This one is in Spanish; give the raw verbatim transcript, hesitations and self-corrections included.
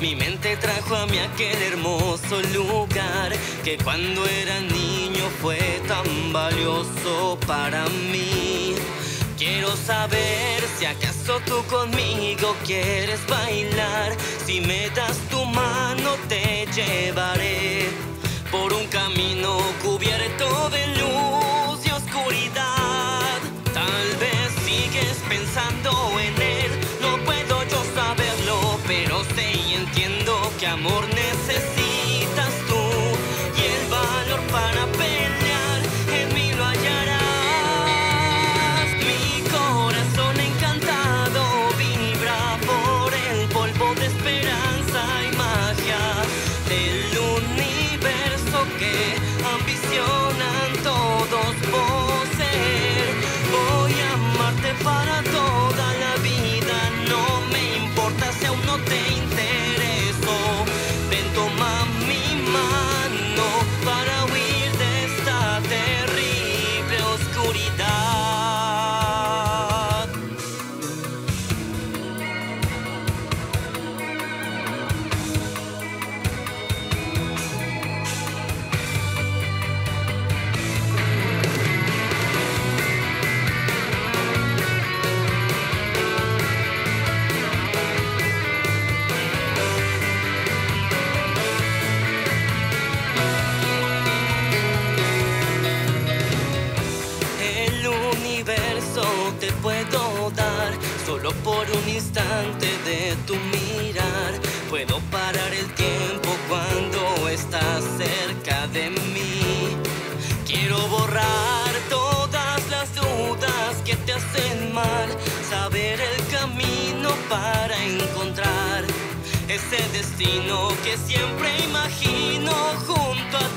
Mi mente trajo a mí aquel hermoso lugar que cuando era niño fue tan valioso para mí. Quiero saber si acaso tú conmigo quieres bailar. Si me das tu mano te llevaré por un camino cubierto de luz y oscuridad. Tal vez sigues pensando en él, no puedo yo saberlo, pero sé y entiendo que amor necesitas tú y el valor para pelear en mí lo hallarás. Mi corazón encantado vibra por el polvo de esperanza y magia del universo que ambicionan todos poseer. Voy a amarte para toda la vida, no me importa si aún no te intereso. Ven, toma mi mano para huir de esta terrible oscuridad. Te puedo dar solo por un instante de tu mirar. Puedo parar el tiempo cuando estás cerca de mí. Quiero borrar todas las dudas que te hacen mal, saber el camino para encontrar ese destino que siempre imagino junto a